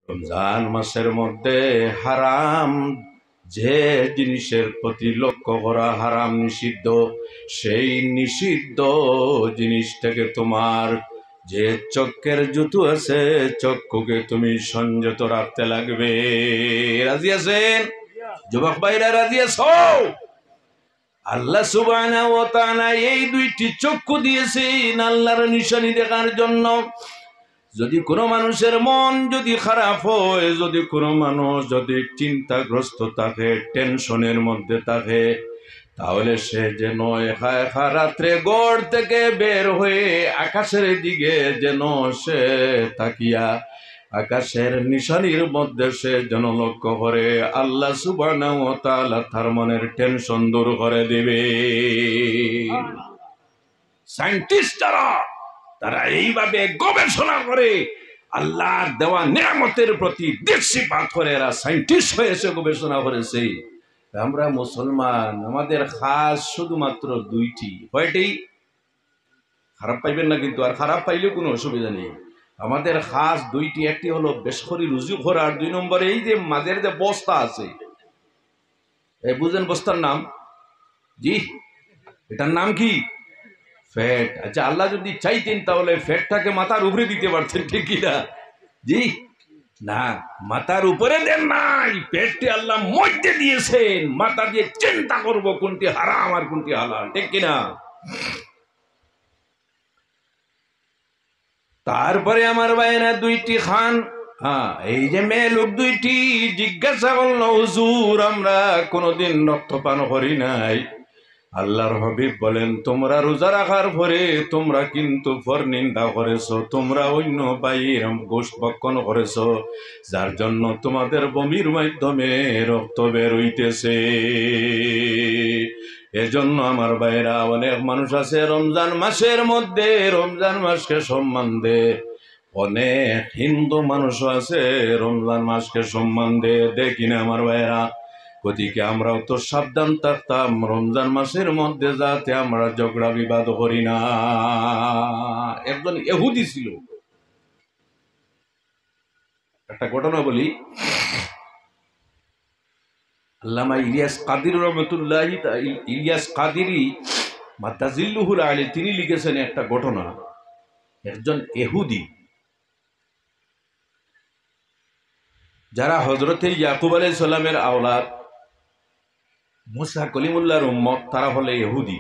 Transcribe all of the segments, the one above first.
রমজান মাসের মধ্যে হারাম যে জিনিসের প্রতি লক্ষ্য করা হারাম নিষিদ্ধ, সেই নিষিদ্ধ জিনিসটাকে তোমার যে চক্ষের জুতো আছে চক্ষুকে তুমি সংযত রাখতে লাগবে। রাজি আছেন যুবক ভাইরা? রাজি আছো? আল্লাহ সুবহানাহু ওয়া তাআলা এই দুইটি চক্ষু দিয়েছেন আল্লাহর নিশানি দেখার জন্য। যদি কোনো মানুষের মন যদি খারাপ হয়, যদি কোনো মানুষ যদি চিন্তাগ্রস্ত থাকে, টেনশনের মধ্যে থাকে, তাহলে সে যেন একা একা রাত্রে গড় থেকে বের হয়ে আকাশের দিকে যেন সে তাকিয়া আকাশের নিশানির মধ্যে সে যেন লক্ষ্য করে, আল্লাহ সুবহানাহু ওয়া তাআলা তার মনের টেনশন দূর করে দিবে। সায়েন্টিস্টরা তারা এইভাবে গবেষণা করে আল্লাহর দেওয়া নিয়ামতের প্রতি দৃষ্টিপাত করে, এরা সায়েন্টিস্ট হয়েছে, গবেষণা করেছে। আমরা মুসলমান, আমাদের খাস শুধুমাত্র দুইটি। কয়টি? খারাপ পাইবেন না কিন্তু, আর খারাপ পাইলেও কোনো অসুবিধা নেই। আমাদের খাস দুইটি, একটি হলো বেশকরি রুজু করা, আর দুই নম্বরে এই যে মাঝের যে বস্তা আছে, এই বুঝেন বস্তার নাম? জি, এটার নাম কি? ফ্যাট। আচ্ছা, আল্লাহ যদি চাইতেন তাহলে ফ্যাটটাকে মাথার উপরে দিতে পারতেন, ঠিক কিনা? জি না, মাথার উপরে দেন নাই, পেটটি আল্লাহ মধ্যে দিয়েছেন। মাথা দিয়ে চিন্তা করব কোনটি হারাম আর কোনটি হালাল, ঠিক কিনা? তারপরে আমার ভাইয়েরা দুইটি খান, হ্যাঁ, এই যে মেয়ে লোক দুইটি জিজ্ঞাসা করলো, হুজুর আমরা কোনোদিন রক্তপান করি নাই। আল্লাহর হাবিব বলেন, তোমরা রোজা রাখার পরে তোমরা কিন্তু পরনিন্দা করেছো, তোমরা অন্য বাইর গোশত ভক্ষণ করেছো, যার জন্য তোমাদের বমির মাধ্যমে রক্ত বের হইতেছে। এজন্য আমার ভাইরা, অনেক মানুষ আছে রমজান মাসের মধ্যে রমজান মাসকে সম্মান দেয়, অনেক হিন্দু মানুষও আছে রমজান মাসকে সম্মান দেয়, দেখি না আমার ভাইরা? গতিকে আমরাও তো সাবধান থাকতাম রমজান মাসের মধ্যে, যাতে আমরা ঝগড়া বিবাদ করি না। একজন ইহুদি ছিল, একটা ঘটনা বলি। আল্লামা ইলিয়াস কাদির রহমতুল্লাহি, ইলিয়াস কাদিরি মাদ্দাজিল্লুহুল আলী, তিনি লিখেছেন একটা ঘটনা। একজন ইহুদি, যারা হযরতে ইয়াকুব আলাইহিস সালামের আওলাদ, মুসা কলিমুল্লাহর উম্মত, তারা হলে ইহুদি।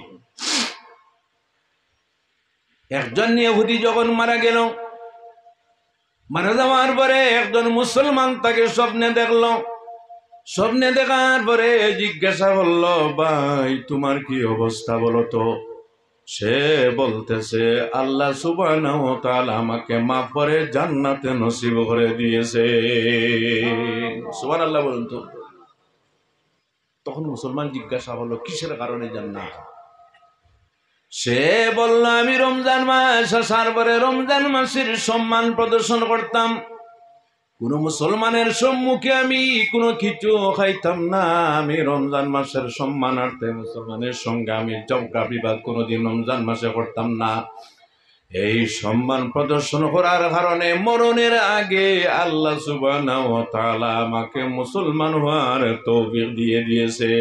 একজন ইহুদি যখন মারা গেল, মারা যাওয়ার পরে একজন মুসলমান তাকে স্বপ্নে দেখল। স্বপ্নে দেখার পরে জিজ্ঞাসা করলো, ভাই তোমার কি অবস্থা বলো তো? সে বলতেছে, আল্লাহ সুবহানাহু ওয়া তাআলা আমাকে মাফ করে জান্নাতে নসিব করে দিয়েছে। সুবহানাল্লাহ বলুন তো। তখন মুসলমান জিজ্ঞাসা হলো, কিসের কারণে জান্নাত? সে বলল, আমি রমজান মাস আসার পরে রমজান মাসের সম্মান প্রদর্শন করতাম, কোন মুসলমানের সম্মুখে আমি কোনো কিছু খাইতাম না, আমি রমজান মাসের সম্মানার্থে মুসলমানের সঙ্গে আমি ঝগড়া বিবাদ কোনোদিন রমজান মাসে করতাম না। এই সম্মান প্রদর্শন করার কারণে মরণের আগে আল্লাহ সুবহানাহু ওয়া তাআলা আমাকে মুসলমান হওয়ার তৌফিক দিয়ে দিয়েছে।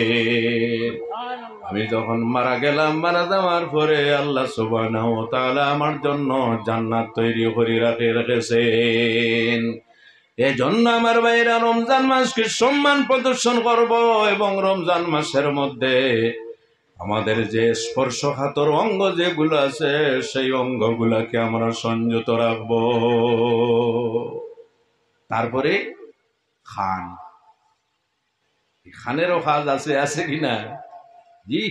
আমি যখন মারা গেলাম, মারা যাওয়ার পরে আল্লাহ সুবহানাহু ওয়া তাআলা আমার জন্য জান্নাত তৈরি করে রেখেছেন। এজন্য আমার ভাইরা, রমজান মাসকে সম্মান প্রদর্শন করব, এবং রমজান মাসের মধ্যে আমাদের যে স্পর্শকাতর অঙ্গ যেগুলো আছে, সেই অঙ্গগুলাকে আমরা সংযত রাখব। তারপরে খান, খানেরও কাজ আছে, আছে কিনা? জি,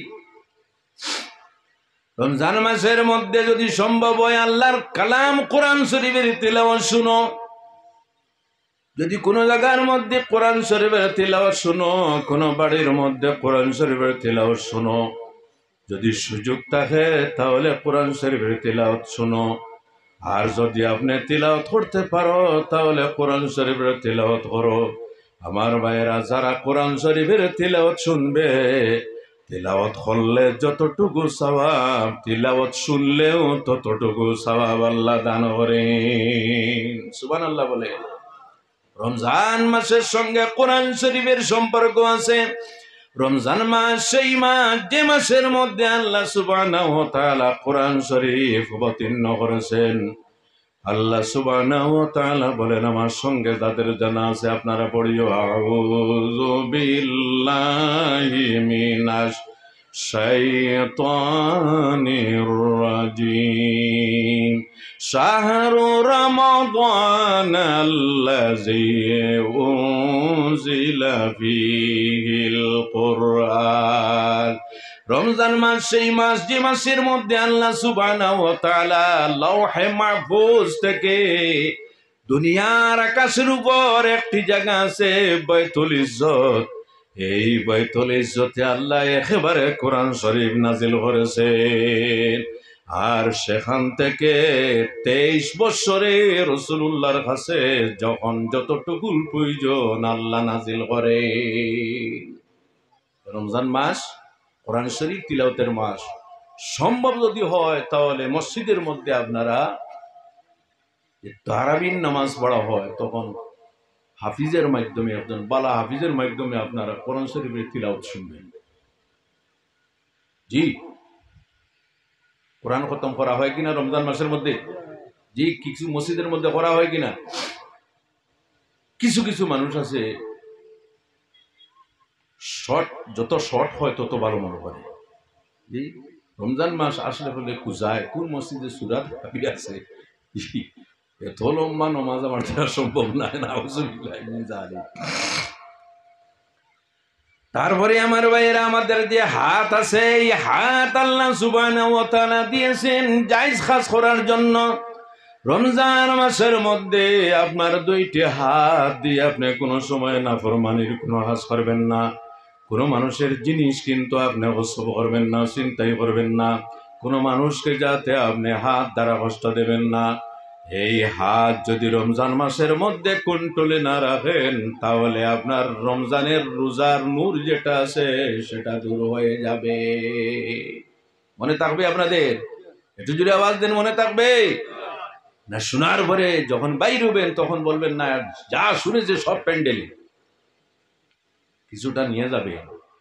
রমজান মাসের মধ্যে যদি সম্ভব হয় আল্লাহর কালাম কোরআন শরীফের তিলাওয়াত শুনো। যদি কোনো জায়গার মধ্যে কোরআন শরীফের তিলাওয়াত শুনো, কোনো বাড়ির মধ্যে কোরআন শরীফের তিলাওয়াত শুনো, যদি সুযোগ থাকে তাহলে কোরআন শরীফের তিলাওয়াত শুনো। আর যদি আপনি তিলাওয়াত করতে পারো তাহলে কোরআন শরীফের তিলাওয়াত করো। আমার ভাইয়েরা, যারা কোরআন শরীফের তিলাওয়াত শুনবে, তিলাওয়াত করলে যতটুকু সওয়াব, তিলাওয়াত শুনলেও ততটুকু সওয়াব আল্লাহ দান করেন। সুবহানাল্লাহ বলে। রমজান মাসের সঙ্গে কোরআন শরীফের সম্পর্ক আছে। রমজান মাস সেই মাস যে মাসের মধ্যে আল্লাহ সুবহানাহু ওয়া তাআলা কোরআন শরীফ অবতীর্ণ করেছেন। আল্লাহ সুবহানাহু ওয়া তাআলা বলেন, আমার সঙ্গে যাদের জানা আছে আপনারা পড়িও, আউযু বিল্লাহি মিনাশ শাইতানির রাজিম, শাহরু রমাদান আল্লাযী উনজিলা ফীহিল কুরআন। রমজান মাস সেই মাস যে মাসের মধ্যে আল্লাহ সুবহানাহু ওয়া তাআলা লৌহে মাহফুজ থেকে দুনিয়ার আকাশের উপর একটি জায়গা আছে বাইতুল ইজ্জত, এই বাইতুল ইজ্জতে আল্লাহ একেবারে কোরআন শরীফ নাজিল করেছেন। আর সেখান থেকে 23 বছরে রাসূলুল্লাহর কাছে যখন যতটুকু প্রয়োজন আল্লাহ নাজিল করে। রমজান মাস কোরআন শরীফ তিলাওয়াতের মাস। সম্ভব যদি হয় তাহলে মসজিদের মধ্যে আপনারা তারাবির নামাজ পড়া হয়, তখন হাফিজের মাধ্যমে, একজন বালা হাফিজের মাধ্যমে আপনারা কোরআন শরীফের তিলাওয়াত শুনবেন। জি, কোরআন খতম করা হয় কিনা রমজান মাসের মধ্যে? জি, কিছু মসজিদের মধ্যে করা হয় কিনা? কিছু কিছু মানুষ আছে শর্ট, যত শর্ট হয় তত ভালো মনে করে। জি, রমজান মাস আসলে হলে কুজায় কোন মসজিদে সূরা হাফিজ আছে, এত লম্বা নামাজ আমার দেওয়া সম্ভব নয়। তারপরে আমার ভাইয়েরা, আমাদের যে হাত আছে এই হাত আল্লাহ সুবহানাহু ওয়া তাআলা দিয়েছেন জায়েজ খাস করার জন্য। রমজান মাসের মধ্যে আপনার 2টি হাত দিয়ে আপনি কোনো সময় নাফরমানির কোনো কাজ করবেন না, কোনো মানুষের জিনিস কিন্তু আপনি গসব করবেন না, চিন্তাই করবেন না, কোনো মানুষকে যাতে আপনি হাত দ্বারা কষ্ট দেবেন না। এই হাত যদি রমজান মাসের মধ্যে কন্ট্রোলে না রাখেন তাহলে আপনার রমজানের রোজার নূর যেটা আছে সেটা দূর হয়ে যাবে। মনে থাকবে আপনাদের? একটু জুড়ে আওয়াজ দেন, মনে থাকবে না? শোনার পরে যখন বাইর হবেন তখন বলবেন না যা শুনেছে সব প্যান্ডেলে, কিছুটা নিয়ে যাবে।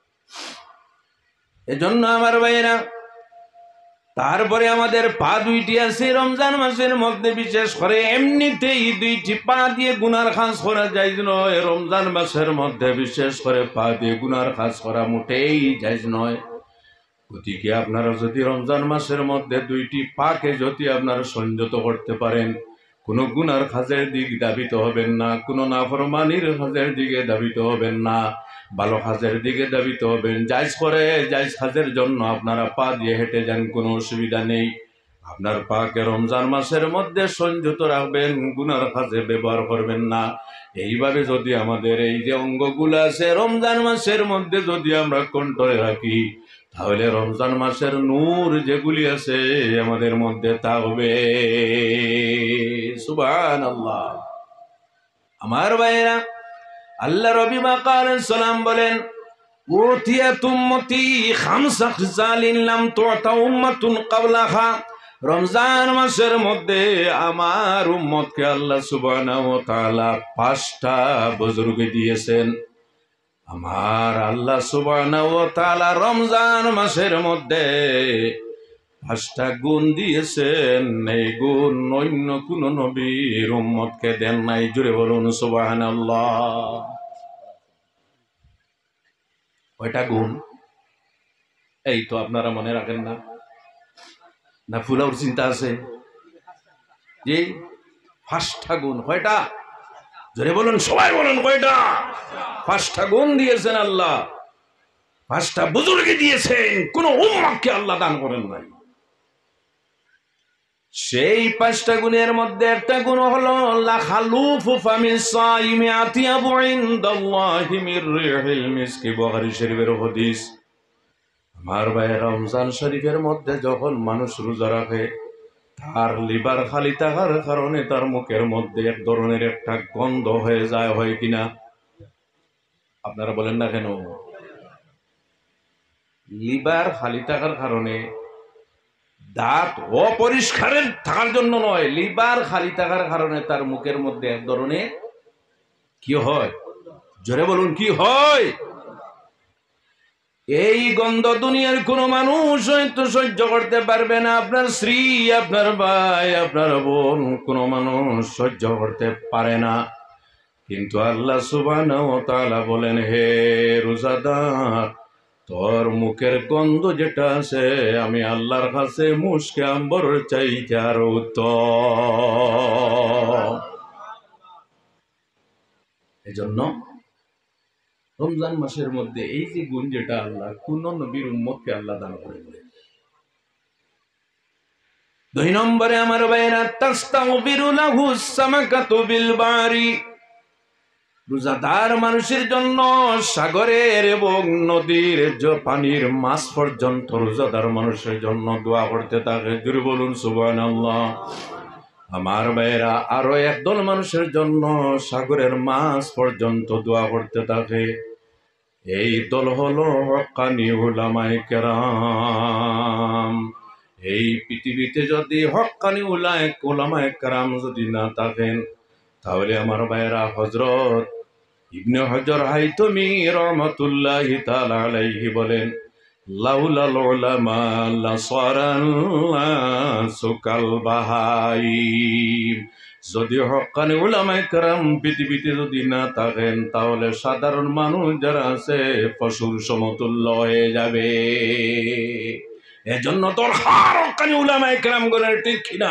এজন্য আমার ভাইয়েরা, তারপরে আমাদের পা 2টি আছে রমজান মাসের মধ্যে, বিশেষ করে এমনিতেই 2টি পা দিয়ে গুনার কাজ করা জায়েজ নয়। রমজান মাসের মধ্যে বিশেষ করে পা দিয়ে গুনার কাজ করা মোটেই জায়েজ নয়। গতিকে আপনারা যদি রমজান মাসের মধ্যে 2টি পাকে যদি আপনারা সংযত করতে পারেন, কোনো গুনার কাজের দিক ধাবিত হবেন না, কোনো নাফরমানির কাজের দিকে ধাবিত হবেন না, ভালো কাজের দিকে ধাবিত হবেন। জায়েজ করে জায়েজ কাজের জন্য আপনারা পা দিয়ে হেঁটে যান, কোনো অসুবিধা নেই। আপনার পাকে রমজান মাসের মধ্যে সংযত রাখবেন, গুনার কাজে ব্যবহার করবেন না। এইভাবে যদি আমাদের এই যে অঙ্গগুলো আছে রমজান মাসের মধ্যে যদি আমরা কন্ট্রোলে রাখি, তাহলে রমজান মাসের নূর যেগুলি আছে আমাদের মধ্যে থাকবে। সুবহানাল্লাহ। আমার ভাইরা, আল্লাহ রবি মাকালের সালাম বলেন, উতিয়াত উম্মতি খামসা খিসালিন লাম তুতা উম্মাতুন ক্বাবলাহা। রমজান মাসের মধ্যে আমার উম্মতকে আল্লাহ সুবহানাহু ওয়া তাআলা 5টা বুজুর্গ দিয়েছেন। আমার আল্লাহ সুবহানাহু ওয়া তাআলা রমজান মাসের মধ্যে 5টা গুণ দিয়েছেন। এই গুণ অন্য কোন নবীর উম্মতকে দেন নাই। জুড়ে বলুন সুবহানাল্লাহ। কয়টা গুণ? এই তো আপনারা মনে রাখেন না, না ফুলাউর চিন্তা আছে? জি, 5টা গুণ। কয়টা? জোরে বলুন, সবাই বলুন কয়টা? 5টা গুণ দিয়েছেন আল্লাহ, 5টা বুজুর্গ দিয়েছেন, কোন উম্মতকে আল্লাহ দান করেন নাই। সেই 5টা গুণের মধ্যে একটা গুণ হলো লা খালুফু ফামিস সাইমি আতিয়াবু ইনদাল্লাহি মির রিহিল মিসকি। বুখারী শরীফের হাদিস। আমার ভাই, রমজান শরীফের মধ্যে যখন মানুষ রোজা রাখে, তার লিভার খালি থাকার কারণে তার মুখের মধ্যে এক ধরনের একটা গন্ধ হয়ে যায়, হয় কিনা? আপনারা বলেন না কেন? লিভার খালি থাকার কারণে, দাঁত অপরিষ্কারের থাকার জন্য নয়, লিভার খালি থাকার কারণে তার মুখের মধ্যে এক ধরনের কি হয়? জোরে বলুন, কি হয়? এই গন্ধ দুনিয়ার কোন মানুষ হয়তো সহ্য করতে পারবে না। আপনার স্ত্রী, আপনার ভাই, আপনার বোন, কোন মানুষ সহ্য করতে পারে না। কিন্তু আল্লাহ সুবহানাহু ওয়া তাআলা বলেন, হে রোজাদার, তোর মুখের গন্ধ যেটা আছে আমি আল্লাহর কাছে মুশকে আম্বর চাইতে আরো উত্তম। এজন্য রমজান মাসের মধ্যে এই যে গুণ যেটা আল্লাহ কোন নবীর উম্মতকে আল্লাহ দান করে দেন। 2 নম্বরে আমার ভাইরা, তাস্তাগফিরু লাহু সামাকাতু বিল বারি। রোজাদার মানুষের জন্য সাগরের এবং নদীর পানির মাছ পর্যন্ত রোজাদার মানুষের জন্য দোয়া করতে থাকে। জোরে বলুন সুবহানাল্লাহ। আমার ভাইরা, আরো একদল মানুষের জন্য সাগরের মাছ পর্যন্ত দোয়া করতে থাকে। এই দল হলো হক্কানি উলামায়ে কেরাম। এই পৃথিবীতে যদি হক্কানি উলামায়ে কেরাম যদি না থাকেন, তাহলে আমার ভাইরা, হযরত ইবনে হজর হাইতমি রাহমাতুল্লাহি তাআলা আলাইহি বলেন, লাউলাল উলামা লাসারান নাসু কাল বাহাইম। যদি হক্কানি উলামায়ে কেরাম পৃথিবীতে যদি না থাকেন, তাহলে সাধারণ মানুষ যারা আছে পশুর সমতুল্য হয়ে যাবে। এজন্য দরকার হক্কানি উলামায়ে কেরাম গণের, ঠিক কিনা?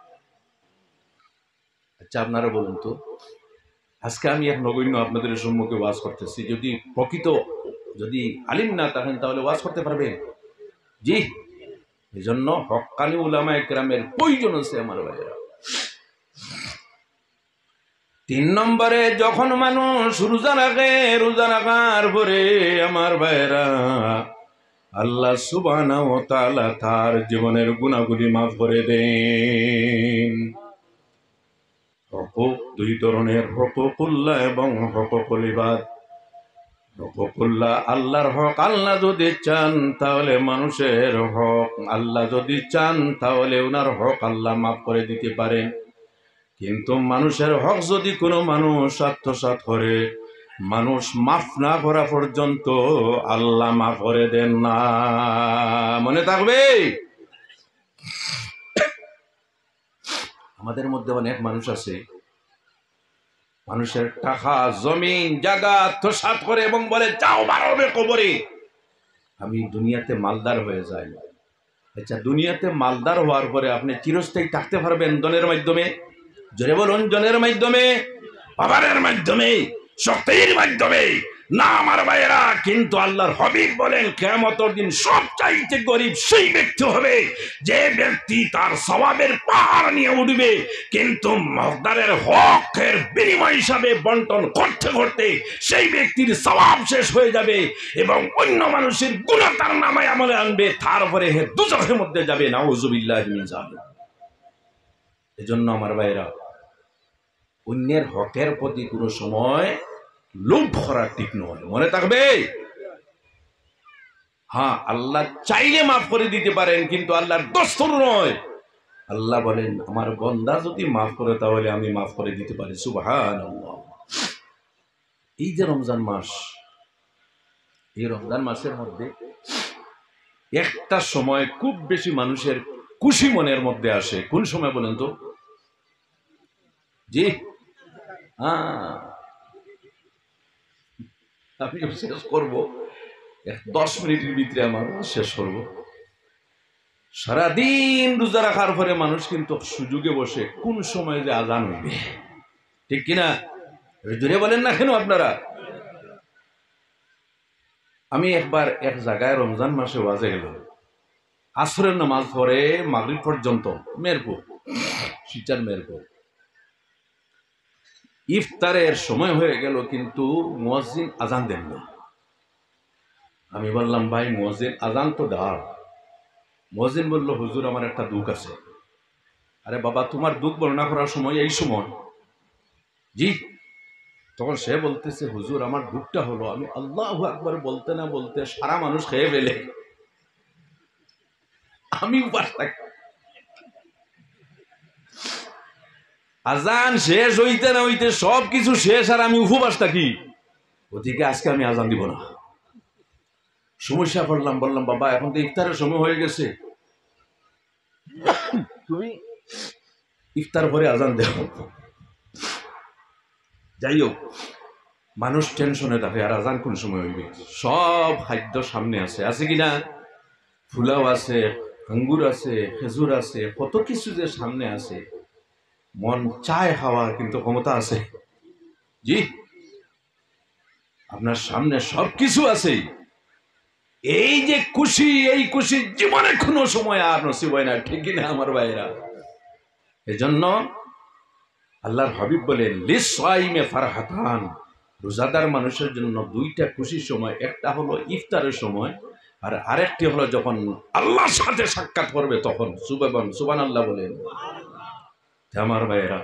আচ্ছা, আপনারা বলুন তো, আজকে আমি এক নগণ্য আপনাদের সম্মুখে ওয়াজ করতেছি, যদি প্রকৃত যদি আলিম না থাকেন তাহলে ওয়াজ করতে পারবেন? জি। এই জন্য হক্কানি উলামায়ে কেরামের প্রয়োজন আছে আমার ভাইয়েরা। 3 নম্বরে, যখন মানুষ রোজা রাখে, রোজা রাখার পরে আমার ভাইয়েরা, আল্লাহ সুবহানাহু ওয়া তাআলা তার জীবনের গুনাহগুলি মাফ করে দেন। হকুক 2 ধরনের, হকুকুল্লাহ এবং হকুকুল ইবাদ। হকুকুল্লাহ আল্লাহর হক, আল্লাহ যদি চান তাহলে মানুষের হক, আল্লাহ যদি চান তাহলে ওনার হক আল্লাহ মাফ করে দিতে পারেন। কিন্তু মানুষের হক যদি কোনো মানুষ আত্মসাৎ করে, মানুষ মাফ না করা পর্যন্ত আল্লাহ মাফ করে দেন না। মনে থাকবে। আমাদের মধ্যে অনেক মানুষ আছে, মানুষের টাকা, জমিন, জায়গা আত্মসাৎ করে এবং বলে, যাও মারবে কবরে, আমি দুনিয়াতে মালদার হয়ে যাই। আচ্ছা, দুনিয়াতে মালদার হওয়ার পরে আপনি চিরস্থায়ী থাকতে পারবেন ধনের মাধ্যমে? জোরে বলুন, জনের মাধ্যমে, পাওয়ারের মাধ্যমে, শক্তির মাধ্যমে না আমার ভাইয়েরা। কিন্তু আল্লাহর হাবিব বলেন, কিয়ামতের দিন সবচাইতে গরিব সেই ব্যক্তি হবে যে ব্যক্তি তার সওয়াবের পাহাড় নিয়ে উঠবে, কিন্তু মকদারের হকের বিনিময় হিসাবে বন্টন করতে করতে সেই ব্যক্তির সওয়াব শেষ হয়ে যাবে এবং অন্য মানুষের গুনাহ তার নামে আমলে আনবে, তারপরে হে দুজখের মধ্যে যাবে। নাউযুবিল্লাহি মিন যালিক। এজন্য আমার ভাইয়েরা, অন্যের হকের প্রতি কোনো সময় লোভ করা ঠিক নয়। মনে থাকবে। হ্যাঁ, আল্লাহ চাইলে মাফ করে দিতে পারেন, কিন্তু আল্লাহর দস্তর নয়। আল্লাহ বলেন, আমার বান্দা যদি মাফ করে তাহলে আমি মাফ করে দিতে পারি। সুবহানাল্লাহ। এই যে রমজান মাস, এই রমজান মাসের মধ্যে একটা সময় খুব বেশি মানুষের খুশি মনের মধ্যে আসে। কোন সময় বলেন তো? জি, আমি শেষ করবো 10 মিনিটের ভিতরে, আমার শেষ করবো। সারাদিন রোজা রাখার পরে মানুষ কিন্তু সুযোগে বসে কোন সময় যে আজান হইবে, ঠিক কিনা? জোরে বলেন না কেন আপনারা? আমি একবার এক জায়গায় রমজান মাসে ওয়াজে গেলাম, আসরের নামাজ পড়ে মাগরিব পর্যন্ত, মেহেরপুর, শিচার মেহেরপুর। ইফতারের সময় হয়ে গেল কিন্তু মুয়াজ্জিন আজান দেন না। আমি বললাম, ভাই মুয়াজ্জিন আজান তো দাও। মুয়াজ্জিন বলল, হুজুর আমার একটা দুঃখ আছে। আরে বাবা, তোমার দুঃখ বর্ণনা করার সময় এই সময়? জি। তখন সে বলতেছে, হুজুর আমার দুঃখটা হলো, আমি আল্লাহু আকবার বলতে না বলতে সারা মানুষ খেয়ে ফেলে, আমি উপাস থাকি। আজান শেষ হইতে না হইতে সব কিছু শেষ আর আমি উপবাস থাকি, ওদিকে আজকে আমি আজান দিব না। সমস্যা পড়লাম, বললাম বাবা এখন তো ইফতারের সময় হয়ে গেছে, তুমি ইফতার পরে আজান দেও। যাই হোক, মানুষ টেনশনে থাকে আর আজান কোন সময় হইবে। সব খাদ্য সামনে আছে, আছে কিনা? ফুলাও আছে, আঙ্গুর আছে, খেজুর আছে, কত কিছু যে সামনে আছে, মন চায় খাওয়া, কিন্তু ক্ষমতা আছে? জি, আপনার সামনে সব কিছু আছে। এই যে খুশি, এই খুশি জীবনে কোনো সময় আর নসিব হয় না, ঠিক কিনা আমার ভাইরা? এজন্য আল্লাহর হাবিব বলেন লিসাইমে ফারহাতান, রোজাদার মানুষের জন্য দুইটা খুশির সময়, একটা হলো ইফতারের সময় আর আরেকটি হলো যখন আল্লাহর সাথে সাক্ষাৎ করবে তখন। সুবহানাল্লাহ বলেন। আমার ভাইয়েরা,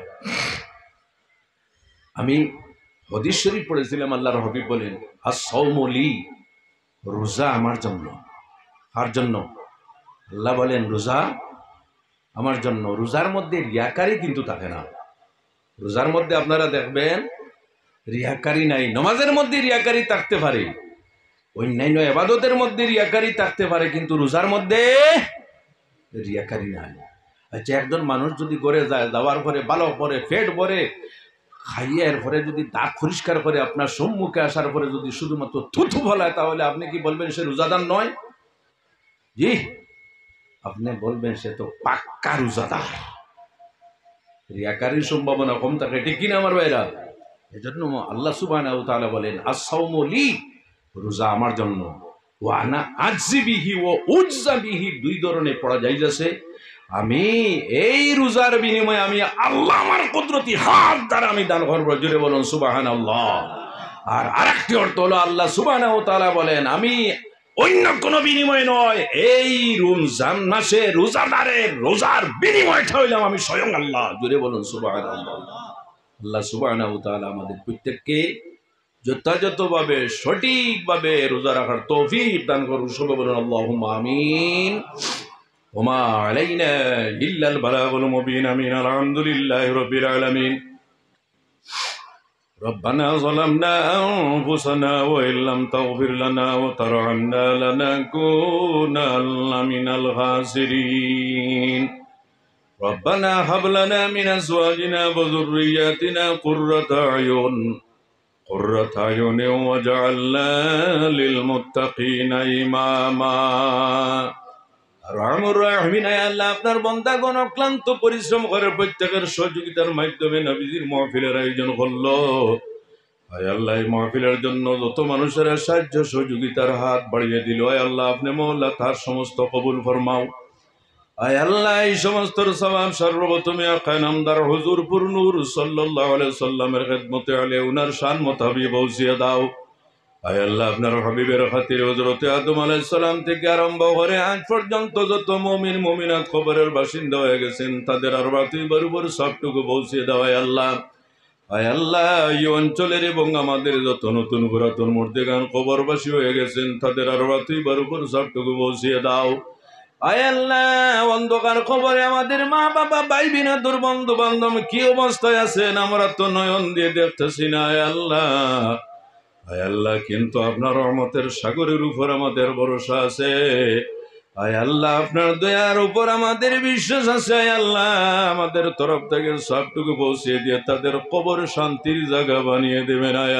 আমি হাদিস শরীফ পড়েছিলাম, আল্লাহর হাবিব বলেন আস-সাওমু লি, রোজা আমার জন্য। কার জন্য? আল্লাহ বলেন রোজা আমার জন্য। রোজার মধ্যে রিয়াকারি কিন্তু থাকে না। রোজার মধ্যে আপনারা দেখবেন রিয়াকারি নাই। নামাজের মধ্যে রিয়াকারি থাকতে পারে, অন্যান্য ইবাদতের মধ্যে রিয়াকারি থাকতে পারে, কিন্তু রোজার মধ্যে রিয়াকারি নাই। আচ্ছা, একজন মানুষ যদি করে যায়, যাওয়ার পরে ভালো করে পেট ভরে খাইয়ে এরপরে যদি দাঁত পরিষ্কার করে আপনার সম্মুখে আসার পরে যদি শুধুমাত্র থুথু ফলায়, তাহলে আপনি কি বলবেন সে রোজাদার নয়? জি, আপনি বলবেন সে তো পাক্কা রোজাদার। রিয়াকারির সম্ভাবনা কম থাকে, ঠিক কিনা আমার ভাইরা? এজন্য আল্লাহ সুবহানাহু ওয়া তাআলা বলেন আস-সাওমু লি, রোজা আমার জন্য। ওয়া আনা আজজি বিহি ওয়া উজজা বিহি, দুই ধরনের পড়া যাইতেছে। আমি এই রোজার বিনিময়ে আমি আল্লাহ আমার কুদরতি হাত দ্বারা আমি দান করব। জোরে বলুন সুবহানাল্লাহ। আর আরেকটি অর্থ হলো আল্লাহ সুবহানাহু ওয়া তাআলা বলেন আমি অন্য কোন বিনিময় নয়, এই রমজান মাসে রোজাদারের রোজার বিনিময়টা হইলাম আমি স্বয়ং আল্লাহ। জোরে বলুন সুবহানাল্লাহ। আল্লাহ সুবহানাহু ওয়া তাআলা আমাদের প্রত্যেককে যথাযথভাবে সঠিকভাবে রোজা রাখার তৌফিক দান করুন। সবাই বলুন আল্লাহুম্মা আমিন। ওমা আলাইনা ইল্লাল বালাগুল মুবিন। আমিন। আলহামদুলিল্লাহি রাব্বিল আলামিন। ربنا ظلمنا أنفسنا وإن لم تغفر لنا وترحمنا لنكونن من الخاسرين. ربنا هب لنا من أزواجنا وذرياتنا قرة أعين واجعلنا للمتقين إماما. রহমুর রাহিমিন, আল্লাহ আপনার বান্দাগণ অক্লান্ত পরিশ্রম করে প্রত্যেকের সহযোগিতার মাধ্যমে নবীজির মাহফিলের আয়োজন করলো। আয় আল্লাহ, এই মাহফিলের জন্য যত মানুষের সাহায্য সহযোগিতার হাত বাড়িয়ে দিল, আয় আল্লাহ আপনি মওলা তার সমস্ত কবুল ফরমাও। আয় আল্লাহ, এই সমস্ত সওয়াব সর্বপ্রথমে আকা নামদার হুজুর পুর নূর সাল্লাল্লাহু আলাইহি সাল্লামের খেদমতে আলে উনার শান মোতাবেক পৌঁছিয়ে দাও। আয় আল্লাহ, আপনার হাবিবের খাতিরে হযরত আদম আলাইহিস সালাম থেকে আরম্ভ করে আজ পর্যন্ত যত মুমিন মুমিনাত কবরের বাসিন্দা হয়ে গেছেন, তাদের আরওয়াতুল বরবর সবটুকু পৌঁছে দাও। আয় আল্লাহ, এই অঞ্চলের এবং আমাদের যত নতুন পুরাতন মুর্দেগান কবরবাসী হয়ে গেছেন, তাদের আরওয়াতুল বরবর সবটুকু পৌঁছে দাও। আয় আল্লাহ, অন্ধকার কবরে আমাদের মা বাবা ভাই বিনা দুর্বন্ধু বান্ধব কি অবস্থায় আছেন আমরা তো নয়ন দিয়ে দেখতেছি না। আয় আল্লাহ, কিন্তু আপনার রহমতের সাগরের উপর আমাদের ভরসা আছে। আয় আল্লাহ, আপনার দয়ার উপর আমাদের বিশ্বাস আছে। আয় আল্লাহ, আমাদের তরফ থেকে সবটুকু পৌঁছে দিয়ে তাদের কবর শান্তির জায়গা বানিয়ে দেবেন। আয়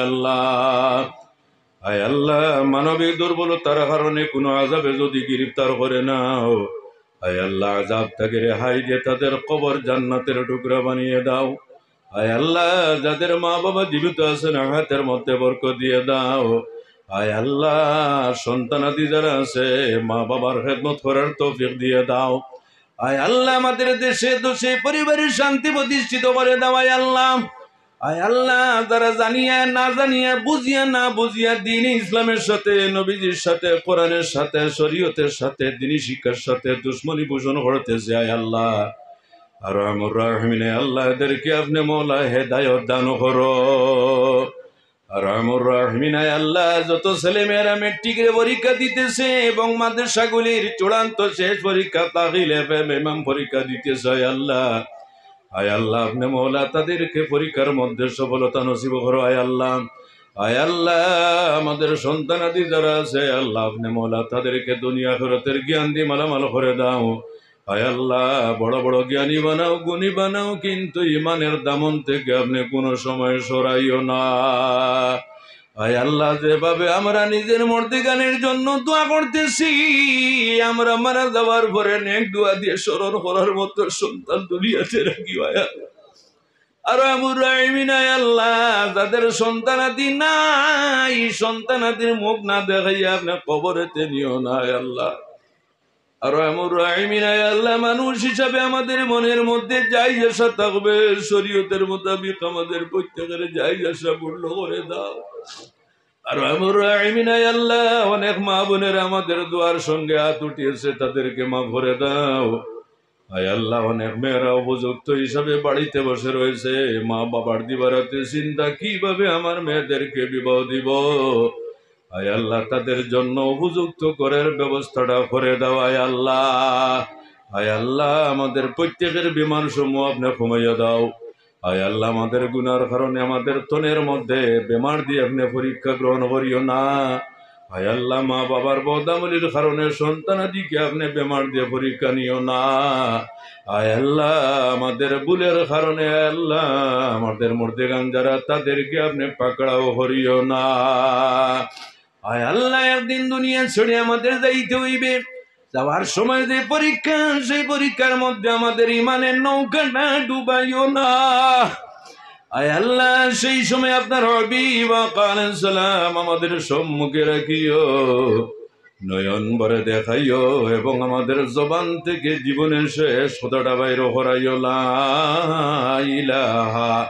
আল্লাহ, মানবিক দুর্বলতার কারণে কোনো আযাবে যদি গ্রেফতার করে নাও, আয় আল্লাহ আযাব থেকে রেহাই দিয়ে তাদের কবর জান্নাতের টুকরা বানিয়ে দাও। আয় আল্লাহ, যাদের মা বাবা জীবিত আছেন হায়াতের মধ্যে বরকত দিয়ে দাও। আয় আল্লাহ, সন্তানাদি যারা আছে মা বাবার খেদমত করার তৌফিক দিয়ে দাও। আয় আল্লাহ, আমাদের দেশে দেশে পরিবারের শান্তি প্রতিষ্ঠিত করে দাও। আয় আল্লাহ, যারা জানিয়া না জানিয়া বুঝিয়া না বুঝিয়া দ্বীন ইসলামের সাথে নবীজির সাথে কোরআনের সাথে শরীয়তের সাথে দ্বীনি শিক্ষার সাথে দুশ্মনী পোষণ করতেছে, আয় আল্লাহ রহমুর রাহিমিন, আল্লাহ এদেরকে আপনি মওলা হেদায়েত দান করো। রহমুর রাহিমিন, আল্লাহ যত ছেলে মেয়েরা মেট্রিকের পরীক্ষা দিতেছে এবং মাদ্রাসাগুলির চূড়ান্ত শেষ পরীক্ষা তাহিল এফএম ইমাম পরীক্ষা দিতেছে, আল্লাহ আয় আল্লাহ আপনি মওলা তাদেরকে পরীক্ষার মধ্যে সফলতা নসিব করো আয় আল্লাহ। আয় আল্লাহ আমাদের সন্তানাদি যারা আছে আল্লাহ আপনি মওলা তাদেরকে দুনিয়া আখিরাতের জ্ঞান দিয়ে মালামাল করে দাও। আয় আল্লাহ বড় বড় জ্ঞানী বানাও, গুণী বানাও, কিন্তু ইমানের দামন থেকে আপনি কোনো সময় সরাইও না। আয় আল্লাহ যেভাবে আমরা নিজের মর্দিগানের জন্য দোয়া করতেছি, আমরা মারা যাওয়ার পরে নেক দোয়া দিয়ে স্মরণ করার মতো সন্তান দুনিয়াতে রাখি আয় আল্লাহ। আর আল্লাহ যাদের সন্তানাদি নাই, সন্তানাদির মুখ না দেখাইয়া আপনি কবরেতে নিও না আল্লাহ। আর আল্লাহ মানুষ হিসাবে আমাদের মনের মধ্যে যাই আসা থাকবে, শরীয়তের মোতাবিক আমাদের প্রত্যেকের যাই আসা পূর্ণ করে দাও। আর আল্লাহ অনেক মা বোনের আমাদের দোয়ার সঙ্গে হাত উঠিয়েছে, তাদেরকে মা ভরে দাও। আয় আল্লাহ অনেক মেয়েরা উপযুক্ত হিসাবে বাড়িতে বসে রয়েছে, মা বাবার দিবারাতে চিন্তা কিভাবে আমার মেয়েদেরকে বিবাহ দিব। আয় আল্লাহ তাদের জন্য উপযুক্ত করার ব্যবস্থাটা করে দাও আয় আল্লাহ। আয় আল্লাহ আমাদের প্রত্যেকের বিমান সমূহ আপনি কমাইয়া দাও। আয় আল্লাহ আমাদের গুনার কারণে আমাদের তনের মধ্যে বেমার দিয়ে আপনি পরীক্ষা গ্রহণ করিও না। আয় আল্লাহ মা বাবার বদামলির কারণে সন্তানাদিকে আপনি বেমার দিয়ে পরীক্ষা নিও না। আয় আল্লাহ আমাদের ভুলের কারণে আল্লাহ আমাদের মর্দেগান যারা তাদেরকে আপনি পাকড়াও করিও না। আয় আল্লাহ একদিন দুনিয়া ছেড়ে আমাদের যাইতে হইবে, যাওয়ার সময় যে পরীক্ষা, সেই পরীক্ষার মধ্যে আমাদের ইমানের নৌকাটা ডুবাইও না। আয় আল্লাহ সেই সময় আপনার হাবিব আলাইহিস সালাম আমাদের সম্মুখে রাখিও, নয়ন ভরে দেখাইও এবং আমাদের জবান থেকে জীবনের শেষ কথাটা বাইর করাইও, লা ইলাহা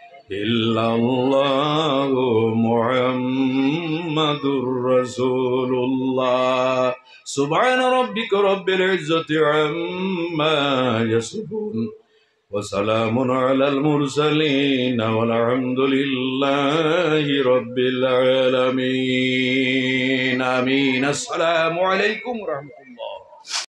ইল্লাল্লাহু মুহাম্মাদুর রাসূলুল্লাহ। সুবহান রাব্বিকা রাব্বিল ইজ্জাতি আম্মা ইয়াসিফুন ওয়া সালামুন আলাল মুরসালিন ওয়ালহামদুলিল্লাহি রাব্বিল আলামিন। আমিন। আসসালামু আলাইকুম ওয়া রাহমাতুল্লাহ।